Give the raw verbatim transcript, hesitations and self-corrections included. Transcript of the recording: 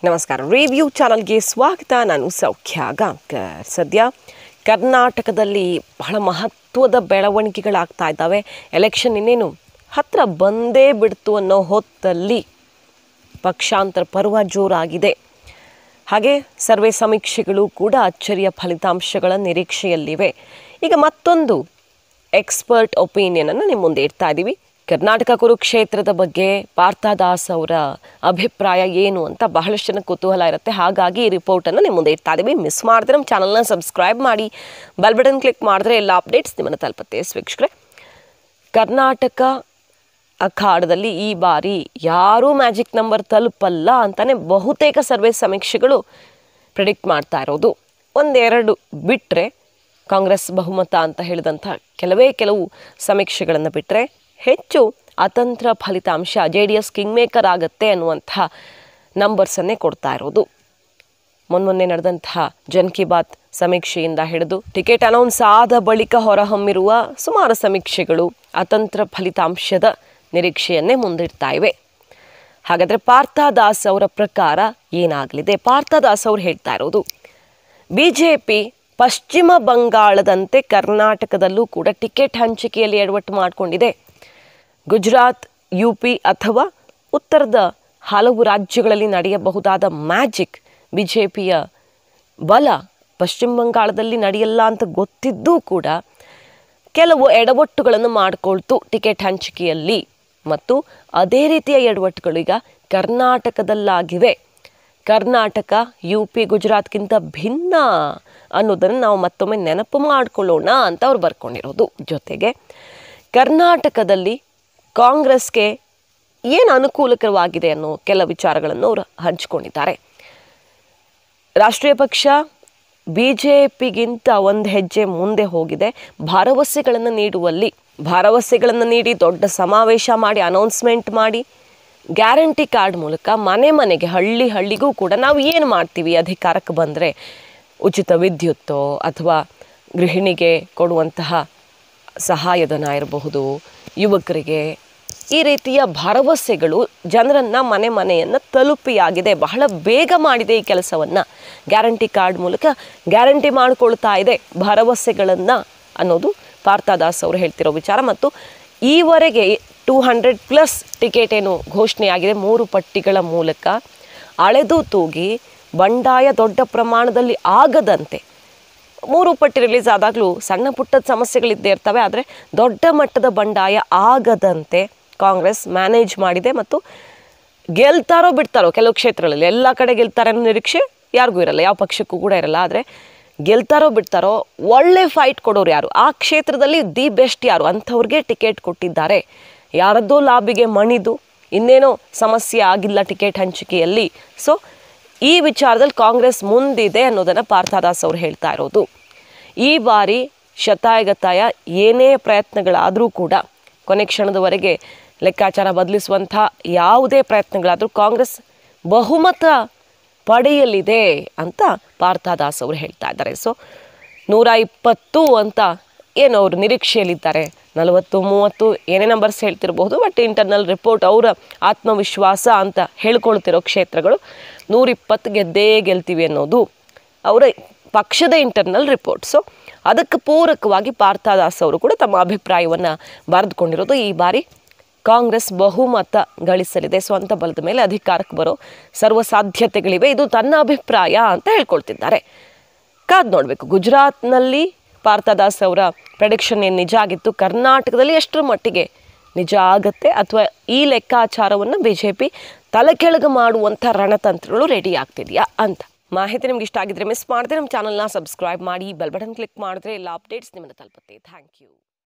ನಮಸ್ಕಾರ. ರಿವ್ಯೂ ಚಾನಲ್ಗೆ ಸ್ವಾಗತ. ನಾನು ಸೌಖ್ಯ ಗಾಂವ್ಕರ್. ಸದ್ಯ ಕರ್ನಾಟಕದಲ್ಲಿ ಬಹಳ ಮಹತ್ವದ ಬೆಳವಣಿಗೆಗಳಾಗ್ತಾ ಇದ್ದಾವೆ. ಎಲೆಕ್ಷನ್ ಇನ್ನೇನು ಹತ್ತಿರ ಬಂದೇ ಬಿಡ್ತು ಅನ್ನೋ ಹೊತ್ತಲ್ಲಿ ಪಕ್ಷಾಂತರ ಪರ್ವ ಜೋರಾಗಿದೆ. ಹಾಗೆ ಸರ್ವೆ ಸಮೀಕ್ಷೆಗಳು ಕೂಡ ಅಚ್ಚರಿಯ ಫಲಿತಾಂಶಗಳ ನಿರೀಕ್ಷೆಯಲ್ಲಿವೆ. ಈಗ ಮತ್ತೊಂದು ಎಕ್ಸ್ಪರ್ಟ್ ಒಪಿನಿಯನನ್ನು ನಿಮ್ಮ ಮುಂದೆ ಇಡ್ತಾ ಇದ್ದೀವಿ. ಕರ್ನಾಟಕ ಕುರುಕ್ಷೇತ್ರದ ಬಗ್ಗೆ ಪಾರ್ಥದಾಸ್ ಅವರ ಅಭಿಪ್ರಾಯ ಏನು ಅಂತ ಬಹಳಷ್ಟು ಜನ ಕುತೂಹಲ ಇರುತ್ತೆ. ಹಾಗಾಗಿ ಈ ರಿಪೋರ್ಟನ್ನು ನಿಮ್ಮ ಮುಂದೆ ಇಡ್ತಾ ಇದ್ದೀವಿ. ಮಿಸ್ ಮಾಡಿದ್ರೆ ನಮ್ಮ ಚಾನಲ್ನ ಸಬ್ಸ್ಕ್ರೈಬ್ ಮಾಡಿ, ಬೆಲ್ ಬಟನ್ ಕ್ಲಿಕ್ ಮಾಡಿದ್ರೆ ಎಲ್ಲ ಅಪ್ಡೇಟ್ಸ್ ನಿಮ್ಮನ್ನು ತಲುಪುತ್ತೆ. ವೀಕ್ಷಕರೇ, ಕರ್ನಾಟಕ ಅಖಾಡದಲ್ಲಿ ಈ ಬಾರಿ ಯಾರೂ ಮ್ಯಾಜಿಕ್ ನಂಬರ್ ತಲುಪಲ್ಲ ಅಂತಲೇ ಬಹುತೇಕ ಸರ್ವೆ ಸಮೀಕ್ಷೆಗಳು ಪ್ರಿಡಿಕ್ಟ್ ಮಾಡ್ತಾ ಇರೋದು. ಒಂದೆರಡು ಬಿಟ್ಟರೆ, ಕಾಂಗ್ರೆಸ್ ಬಹುಮತ ಅಂತ ಹೇಳಿದಂಥ ಕೆಲವೇ ಕೆಲವು ಸಮೀಕ್ಷೆಗಳನ್ನು ಬಿಟ್ಟರೆ ಹೆಚ್ಚು ಅತಂತ್ರ ಫಲಿತಾಂಶ J D S king maker ಆಗುತ್ತೆ ಅನ್ನುವಂಥ ನಂಬರ್ಸನ್ನೇ ಕೊಡ್ತಾ ಇರೋದು. ಮೊನ್ನೆ ನಡೆದಂತಹ ಜನ್ ಕಿ ಬಾತ್ ಸಮೀಕ್ಷೆಯಿಂದ ಹಿಡಿದು ಟಿಕೆಟ್ ಅನೌನ್ಸ್ ಆದ ಬಳಿಕ ಹೊರಹೊಮ್ಮಿರುವ ಸುಮಾರು ಸಮೀಕ್ಷೆಗಳು ಅತಂತ್ರ ಫಲಿತಾಂಶದ ನಿರೀಕ್ಷೆಯನ್ನೇ ಮುಂದಿಡ್ತಾ ಇವೆ. ಹಾಗಾದರೆ ಪಾರ್ಥದಾಸ್ ಅವರ ಪ್ರಕಾರ ಏನಾಗಲಿದೆ? ಪಾರ್ಥದಾಸ್ ಅವರು ಹೇಳ್ತಾ ಇರೋದು, ಬಿ ಜೆ ಪಿ ಪಶ್ಚಿಮ ಬಂಗಾಳದಂತೆ ಕರ್ನಾಟಕದಲ್ಲೂ ಕೂಡ ಟಿಕೆಟ್ ಹಂಚಿಕೆಯಲ್ಲಿ ಎಡವಟ್ಟು ಮಾಡಿಕೊಂಡಿದೆ. ಗುಜರಾತ್, ಯು ಪಿ ಅಥವಾ ಉತ್ತರದ ಹಲವು ರಾಜ್ಯಗಳಲ್ಲಿ ನಡೆಯಬಹುದಾದ ಮ್ಯಾಜಿಕ್ ಬಿ ಜೆ ಪಿಯ ಬಲ ಪಶ್ಚಿಮ ಬಂಗಾಳದಲ್ಲಿ ನಡೆಯಲ್ಲ ಅಂತ ಗೊತ್ತಿದ್ದೂ ಕೂಡ ಕೆಲವು ಎಡವಟ್ಟುಗಳನ್ನು ಮಾಡಿಕೊಳ್ತು ಟಿಕೆಟ್ ಹಂಚಿಕೆಯಲ್ಲಿ. ಮತ್ತು ಅದೇ ರೀತಿಯ ಎಡವಟ್ಟುಗಳು ಈಗ ಕರ್ನಾಟಕದಲ್ಲಾಗಿವೆ. ಕರ್ನಾಟಕ ಯು ಪಿ ಗುಜರಾತ್ಗಿಂತ ಭಿನ್ನ ಅನ್ನೋದನ್ನು ನಾವು ಮತ್ತೊಮ್ಮೆ ನೆನಪು ಮಾಡಿಕೊಳ್ಳೋಣ ಅಂತ ಅವ್ರು ಬರ್ಕೊಂಡಿರೋದು. ಜೊತೆಗೆ ಕರ್ನಾಟಕದಲ್ಲಿ ಕಾಂಗ್ರೆಸ್ಗೆ ಏನು ಅನುಕೂಲಕರವಾಗಿದೆ ಅನ್ನೋ ಕೆಲ ವಿಚಾರಗಳನ್ನು ಅವರು ಹಂಚಿಕೊಂಡಿದ್ದಾರೆ. ರಾಷ್ಟ್ರೀಯ ಪಕ್ಷ ಬಿ ಜೆ ಪಿಗಿಂತ ಒಂದು ಹೆಜ್ಜೆ ಮುಂದೆ ಹೋಗಿದೆ. ಭರವಸೆಗಳನ್ನು ನೀಡುವಲ್ಲಿ ಭರವಸೆಗಳನ್ನು ನೀಡಿ ದೊಡ್ಡ ಸಮಾವೇಶ ಮಾಡಿ ಅನೌನ್ಸ್ಮೆಂಟ್ ಮಾಡಿ ಗ್ಯಾರಂಟಿ ಕಾರ್ಡ್ ಮೂಲಕ ಮನೆ ಮನೆಗೆ ಹಳ್ಳಿ ಹಳ್ಳಿಗೂ ಕೂಡ ನಾವು ಏನು ಮಾಡ್ತೀವಿ ಅಧಿಕಾರಕ್ಕೆ ಬಂದರೆ, ಉಚಿತ ವಿದ್ಯುತ್ತೋ ಅಥವಾ ಗೃಹಿಣಿಗೆ ಕೊಡುವಂತಹ ಸಹಾಯಧನ ಇರಬಹುದು, ಯುವಕರಿಗೆ, ಈ ರೀತಿಯ ಭರವಸೆಗಳು ಜನರನ್ನು ಮನೆ ಮನೆಯನ್ನು ತಲುಪಿಯಾಗಿದೆ. ಬಹಳ ಬೇಗ ಮಾಡಿದೆ ಈ ಕೆಲಸವನ್ನು. ಗ್ಯಾರಂಟಿ ಕಾರ್ಡ್ ಮೂಲಕ ಗ್ಯಾರಂಟಿ ಮಾಡಿಕೊಳ್ತಾ ಇದೆ ಭರವಸೆಗಳನ್ನು ಅನ್ನೋದು ಪಾರ್ಥದಾಸ್ ಅವರು ಹೇಳ್ತಿರೋ ವಿಚಾರ. ಮತ್ತು ಈವರೆಗೆ ಟೂ ಹಂಡ್ರೆಡ್ ಪ್ಲಸ್ ಟಿಕೆಟ್ ಏನು ಘೋಷಣೆಯಾಗಿದೆ ಮೂರು ಪಟ್ಟಿಗಳ ಮೂಲಕ ಅಳೆದು ತೂಗಿ ಬಂಡಾಯ ದೊಡ್ಡ ಪ್ರಮಾಣದಲ್ಲಿ ಆಗದಂತೆ, ಮೂರು ಪಟ್ಟಿ ರಿಲೀಸ್ ಆದಾಗಲೂ ಸಣ್ಣ ಪುಟ್ಟದ ಸಮಸ್ಯೆಗಳಿದ್ದೇ ಇರ್ತವೆ, ಆದರೆ ದೊಡ್ಡ ಮಟ್ಟದ ಬಂಡಾಯ ಆಗದಂತೆ ಕಾಂಗ್ರೆಸ್ ಮ್ಯಾನೇಜ್ ಮಾಡಿದೆ. ಮತ್ತು ಗೆಲ್ತಾರೋ ಬಿಡ್ತಾರೋ ಕೆಲವು ಕ್ಷೇತ್ರಗಳಲ್ಲಿ, ಎಲ್ಲ ಕಡೆ ಗೆಲ್ತಾರೆ ಅನ್ನೋ ನಿರೀಕ್ಷೆ ಯಾರಿಗೂ ಇರಲ್ಲ, ಯಾವ ಪಕ್ಷಕ್ಕೂ ಕೂಡ ಇರಲ್ಲ. ಆದರೆ ಗೆಲ್ತಾರೋ ಬಿಡ್ತಾರೋ ಒಳ್ಳೆ ಫೈಟ್ ಕೊಡೋರು ಯಾರು, ಆ ಕ್ಷೇತ್ರದಲ್ಲಿ ದಿ ಬೆಸ್ಟ್ ಯಾರು ಅಂಥವ್ರಿಗೆ ಟಿಕೆಟ್ ಕೊಟ್ಟಿದ್ದಾರೆ. ಯಾರದ್ದೋ ಲಾಬಿಗೆ ಮಣಿದು ಇನ್ನೇನೋ ಸಮಸ್ಯೆ ಆಗಿಲ್ಲ ಟಿಕೆಟ್ ಹಂಚಿಕೆಯಲ್ಲಿ. ಸೊ ಈ ವಿಚಾರದಲ್ಲಿ ಕಾಂಗ್ರೆಸ್ ಮುಂದಿದೆ ಅನ್ನೋದನ್ನು ಪಾರ್ಥದಾಸ್ ಅವರು ಹೇಳ್ತಾ ಇರೋದು. ಈ ಬಾರಿ ಶತಾಯಗತಾಯ ಏನೇ ಪ್ರಯತ್ನಗಳಾದರೂ ಕೂಡ ಕೊನೆ ಕ್ಷಣದವರೆಗೆ ಲೆಕ್ಕಾಚಾರ ಬದಲಿಸುವಂಥ ಯಾವುದೇ ಪ್ರಯತ್ನಗಳಾದರೂ ಕಾಂಗ್ರೆಸ್ ಬಹುಮತ ಪಡೆಯಲಿದೆ ಅಂತ ಪಾರ್ಥದಾಸ್ ಅವರು ಹೇಳ್ತಾ ಇದ್ದಾರೆ. ಸೊ ನೂರ ಇಪ್ಪತ್ತು ಅಂತ ಏನು ಅವರು ನಿರೀಕ್ಷೆಯಲ್ಲಿದ್ದಾರೆ, ನಲವತ್ತು ಮೂವತ್ತು ಏನೇ ನಂಬರ್ಸ್ ಹೇಳ್ತಿರಬಹುದು, ಬಟ್ ಇಂಟರ್ನಲ್ ರಿಪೋರ್ಟ್ ಅವರ ಆತ್ಮವಿಶ್ವಾಸ ಅಂತ ಹೇಳ್ಕೊಳ್ತಿರೋ ಕ್ಷೇತ್ರಗಳು ನೂರಿಪ್ಪತ್ತು ಗೆದ್ದೇ ಗೆಲ್ತೀವಿ ಅನ್ನೋದು ಅವರ ಪಕ್ಷದ ಇಂಟರ್ನಲ್ ರಿಪೋರ್ಟ್. ಸೊ ಅದಕ್ಕೆ ಪೂರಕವಾಗಿ ಪಾರ್ಥದಾಸ್ ಅವರು ಕೂಡ ತಮ್ಮ ಅಭಿಪ್ರಾಯವನ್ನು ಬರೆದುಕೊಂಡಿರೋದು. ಈ ಬಾರಿ ಕಾಂಗ್ರೆಸ್ ಬಹುಮತ ಗಳಿಸಲಿದೆ, ಸ್ವಂತ ಬಲದ ಮೇಲೆ ಅಧಿಕಾರಕ್ಕೆ ಬರೋ ಸರ್ವ ಸಾಧ್ಯತೆಗಳಿವೆ, ಇದು ತನ್ನ ಅಭಿಪ್ರಾಯ ಅಂತ ಹೇಳ್ಕೊಳ್ತಿದ್ದಾರೆ. ಕಾದು ನೋಡಬೇಕು. ಗುಜರಾತ್ನಲ್ಲಿ ಪಾರ್ಥದಾಸ್ ಅವರ ಪ್ರೆಡಿಕ್ಷನ್ ಏನು ನಿಜ ಆಗಿತ್ತು, ಕರ್ನಾಟಕದಲ್ಲಿ ಎಷ್ಟರ ಮಟ್ಟಿಗೆ ನಿಜ ಆಗುತ್ತೆ, ಅಥವಾ ಈ ಲೆಕ್ಕಾಚಾರವನ್ನು ಬಿ ಜೆ ಪಿ ತಲೆ ಕೆಳಗೆ ಮಾಡುವಂಥ ರಣತಂತ್ರಗಳು ರೆಡಿ ಆಗ್ತಿದೆಯಾ ಅಂತ. ಮಾಹಿತಿ ನಿಮ್ಗೆ ಇಷ್ಟ ಆಗಿದ್ರೆ ಮಿಸ್ ಮಾಡಿದ್ರೆ ನಮ್ಮ ಚಾನಲ್ನ ಸಬ್ಸ್ಕ್ರೈಬ್ ಮಾಡಿ, ಬೆಲ್ ಬಟನ್ ಕ್ಲಿಕ್ ಮಾಡಿದ್ರೆ ಎಲ್ಲ ಅಪ್ಡೇಟ್ಸ್ ನಿಮ್ಮನ್ನು ತಲುಪುತ್ತೆ. Thank you.